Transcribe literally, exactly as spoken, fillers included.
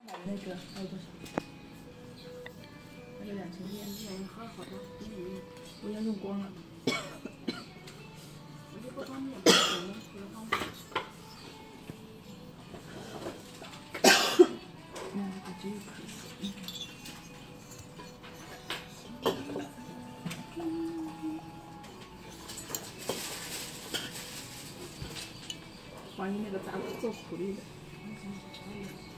那个还有多少？还有两层面。好好的，我要用光了。我就不方便，不方便。嗯，这就可以。万一那个杂物做苦力的。